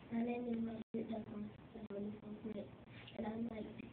My name is Margaret Jackson, and I'm like